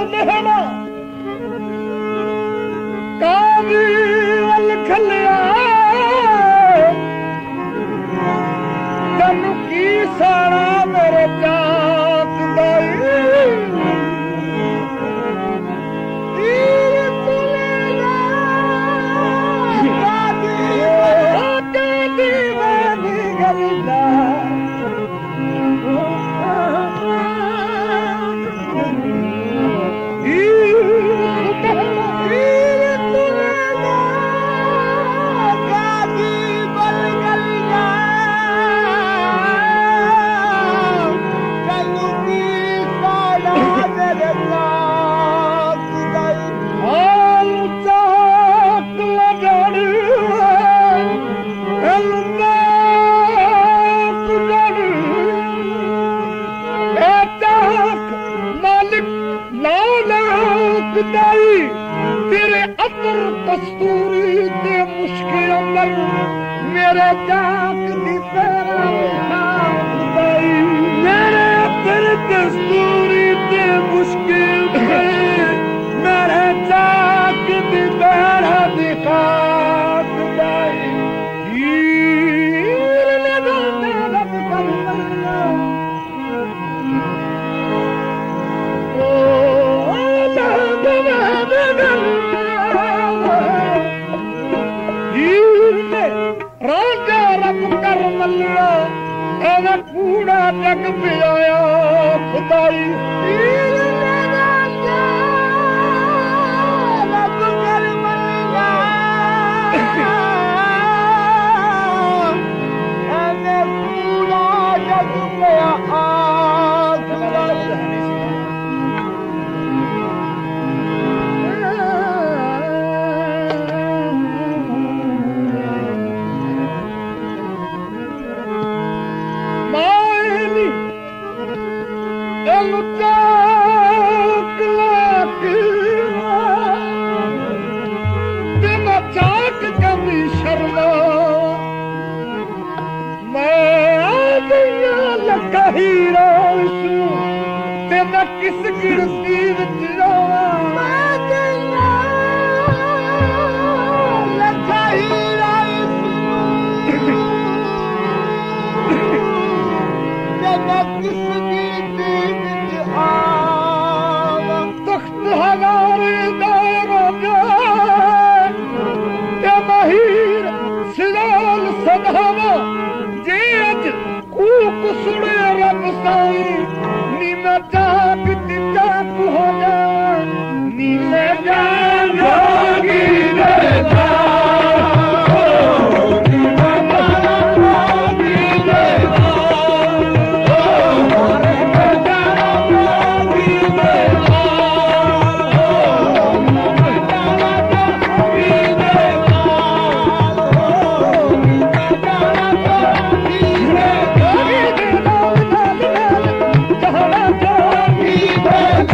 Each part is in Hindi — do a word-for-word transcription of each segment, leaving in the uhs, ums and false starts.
नहना कावी वल खलिया तनु की सारा मेरे चाक दाई तेरे अतर कस्तूरी ते मुश्किल अंदर मेरे जाक दी पैरा खुदाई मेरे अतर कस्तूरी ते मुश्किल मेरे जाक दी पैरा दिखा खुदाई हीर ने दलते लब कर मरना राजा रब कर मल्ला एना कूड़ा जग पिया खुदाई रब कर मल्ला एना कूड़ा जग पिया हीरो तेना किस गिरती विच रोवा लखा हीरा तेना किस गिरती विच आवा तख्त हजार दारो ते महीर सिलाल सदावा जे अज कूक सुने रब साई नी मैं जाग दी जाग हो जा नी मैं जाग होगी देता नी मैं जाग होगी देता नी मैं जाग होगी देता नी मैं जाग होगी देता नी मैं जाग होगी देता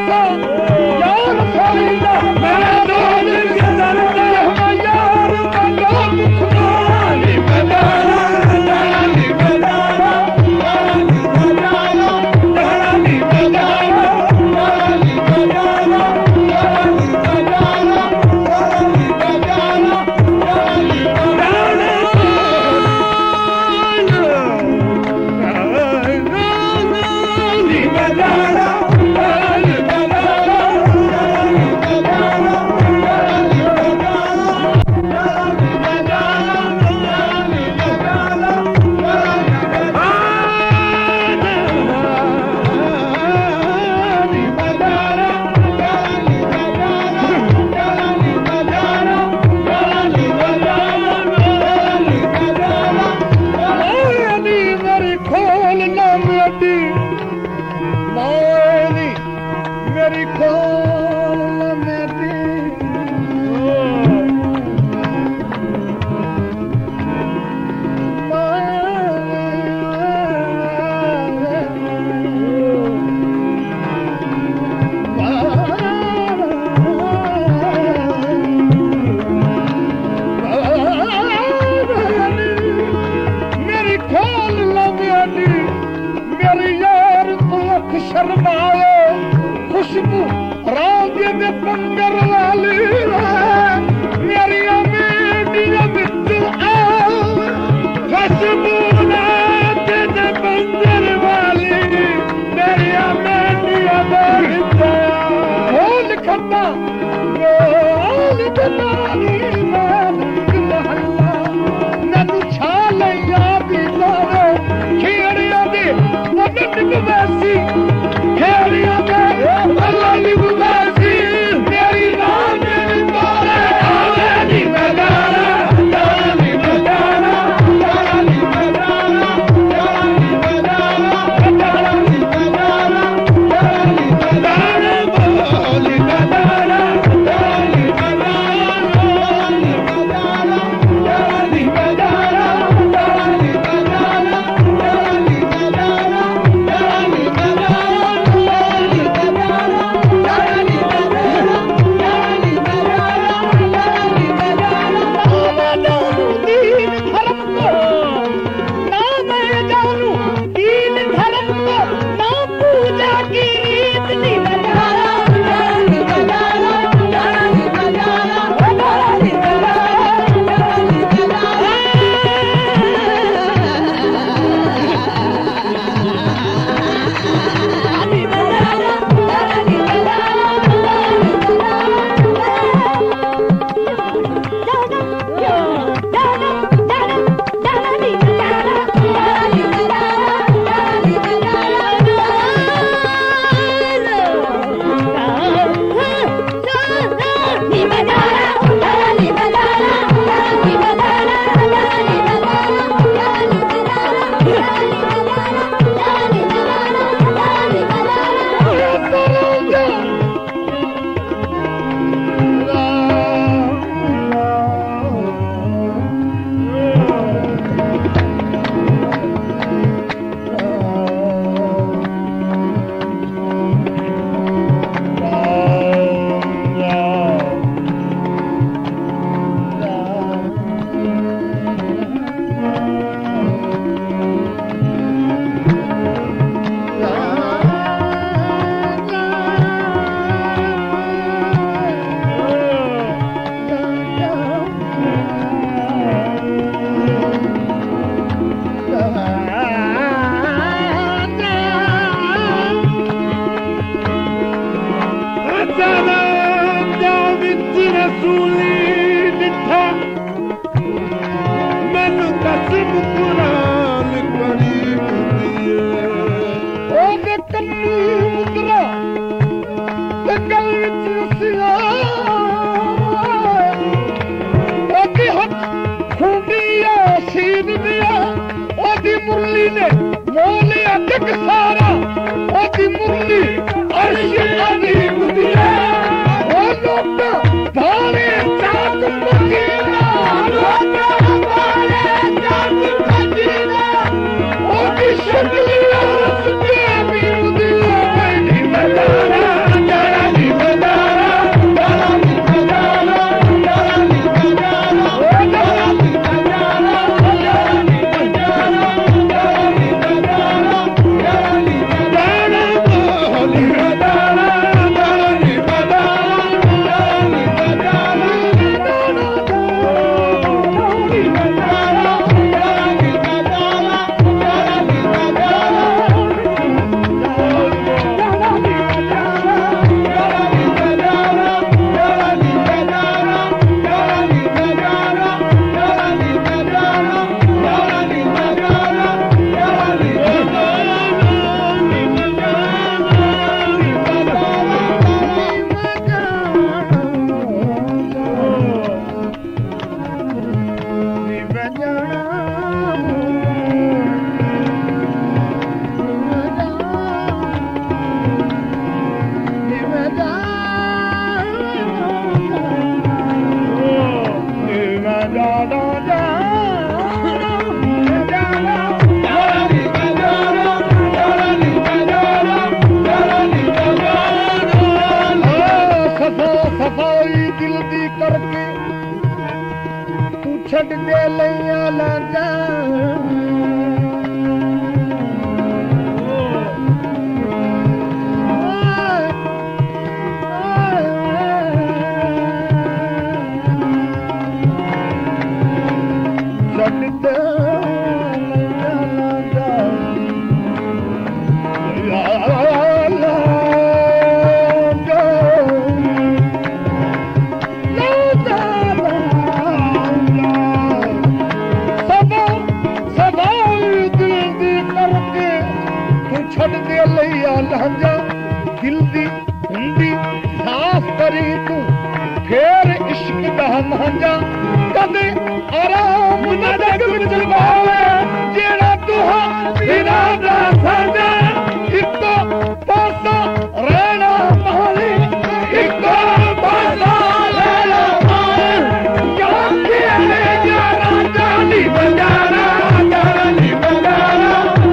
दसा यार फरीदा मेरा दोल के दर्द यार बंदा मुखदानी बदाना दानी बदाना दानी बदाना दानी बदाना दानी बदाना दानी बदाना दानी बदाना दानी खुशबू राज दे पंगर वाली मेरिया मेडिया बिच खुशबू राज दे पंगर वाली मेरिया मेडिया बिच बोल खत्ता बोल बनानी नैनू छा लिया भी लावे खेड़िया दे वदन गवैसी खेड़िया दे अल्लाह दी गुदासी मेरी नाम मेरी बारे आवे दी बदाना दानी बदाना दानी बदाना दानी बदाना दानी बदाना दानी बदाना बोली बदाना दानी बदाना दानी बदाना दानी बदाना दानी बदाना दानी बदाना दानी मुरली ने मोले अटक सारा ओदी मुरली अर्श अजीम दिया ओ लोग भाले चाक मदीना लोग भाले चाक मदीना ओदी शक्ल अर्श के अजीम दिया बैठी मदाना ਛੱਡ ਦੇ ਲਈਆਂ ਲਾਜਾਂ ਛੱਡ ਦੇ ਛੱਡਦੇ ਲਈਆ ਲਹੰਜਾ ਦਿਲ ਦੀ ਹੁੰਦੀ ਸਾਫ਼ ਕਰੀ ਤੂੰ ਫੇਰ ਇਸ਼ਕ ਦਾ ਮਾਂਜਾ ਕਦੇ ਆਰਾਮ ਨਾ ਜਗ ਵਿੱਚ ਪਾਵੇ ਜਿਹੜਾ ਤੂੰ ਬਿਨਾ ਦਾ ਸਾਂਝਾ ਇੱਕੋ ਪਾਸਾ ਰਹਿਣਾ ਮਾਲੀ ਇੱਕੋ ਪਾਸਾ ਲੈਣਾ ਮਾਲ ਯਾਰ ਤੇਰੇ ਜਾਣਾ ਜਾਨੀ ਬੰਜਾਰਾ ਜਾਨੀ ਬੰਜਾਰਾ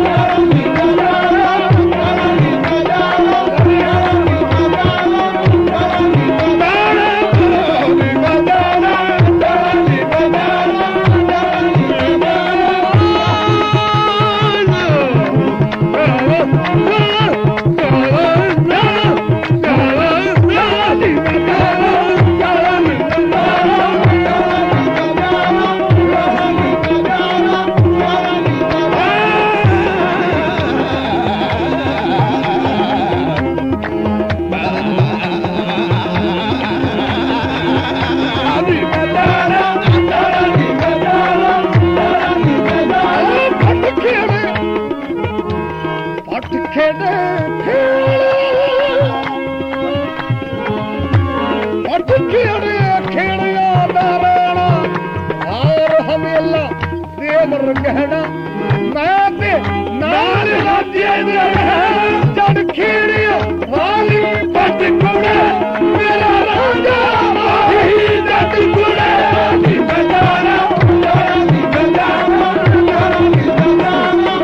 कहना मैं ते नाल राज्य जड़ खेड़िया वाली पट कुड़े मेरा राजा माही जट कुड़े बजाना बजाना बजाना बजाना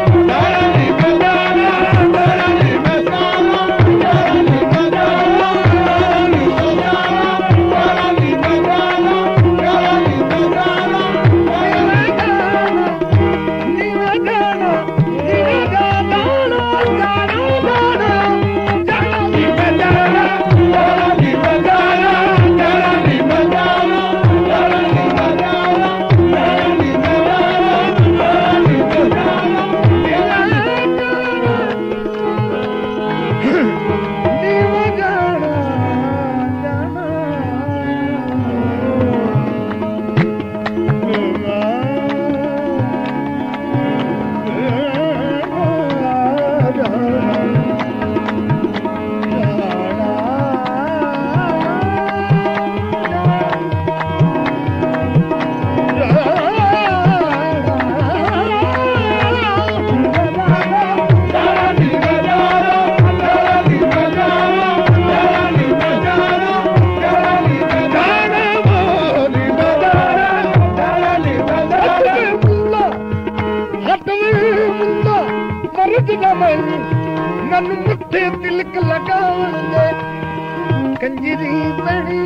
नन मुठे तिलक लगावन दे कंजरी बनी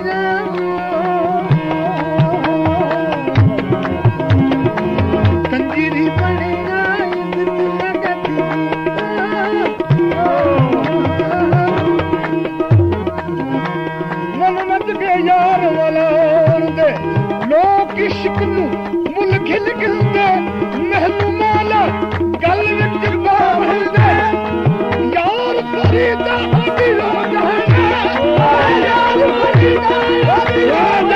कंजरी बनी मन नच के यार वाला दे लोग इश्क नू मुल खिल खिलते महलू माला गल विच बाहर दे यार फरीदा हदी हो जाए यार फरीदा हदी हो जाए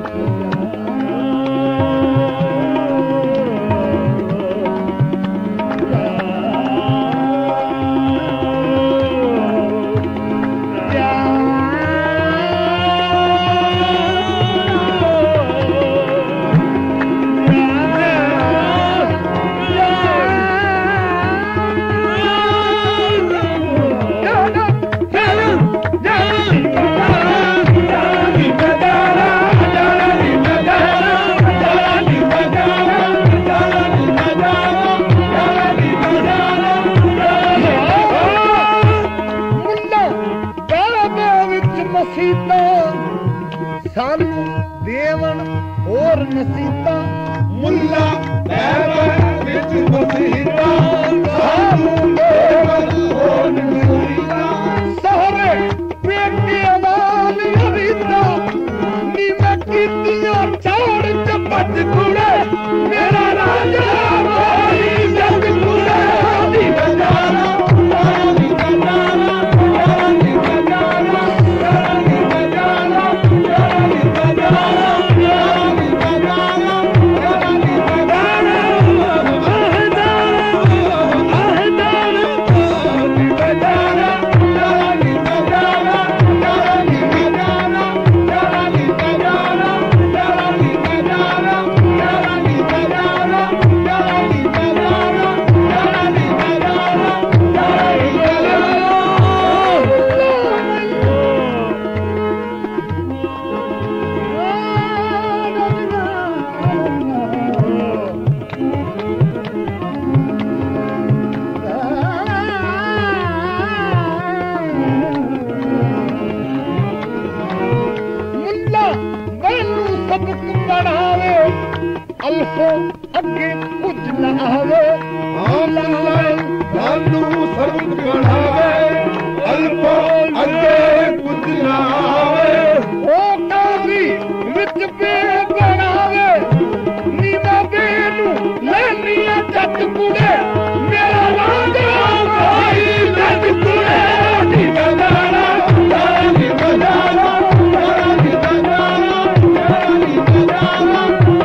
सानू देवन और नसीता मुल्ला देवन विच मसीता सानू देवन और नसीता सहरे पेटे अवाल अरीता नी मैं कीतियां चाड़ चपट कुड़े मेरा राजा भाई जग कुड़े दी बजाना दी बजाना दी बजाना दी बजाना अल्फो अगे कुछ न आवे सानू सबक पढ़ावे अल्फो अगे कुछ न आवे ओ काजी विच पे बनावे नीवा बेनू लेनिया जट कुड़े मेरा राजा भाई जट कुड़े दी बजाना दी बजाना दी बजाना दी बजाना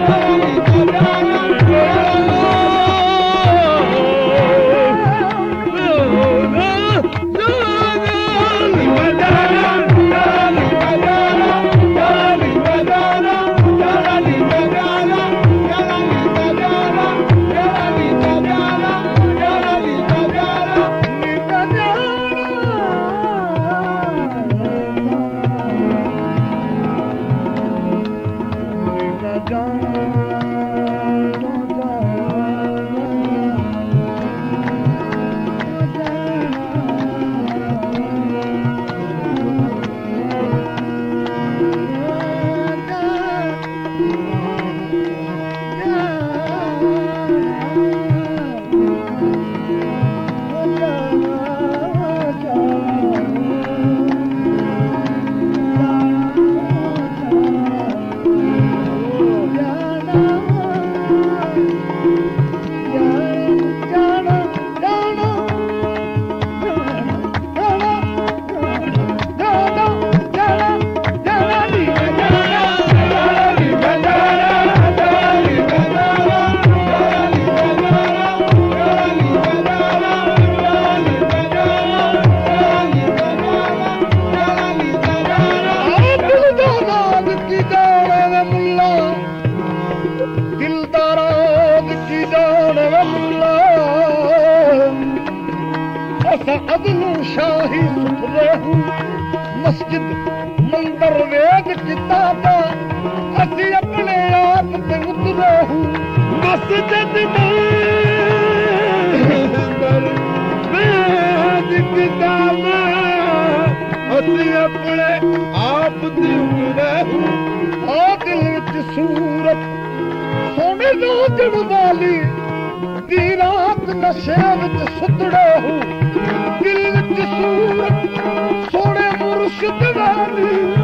शाही सुथरे हूँ मस्जिद मंदिर वेद किताबा असी अपने आप से उतरे हूँ मस्जिद मंदिर वेद किताबा असी अपने आप से उतरे हूँ आ दिल विच सूरत सोने नाचण वाली दी रात नशे विच सुतड़े हूँ दिल विच सूरत सोने मुर्शिद वाली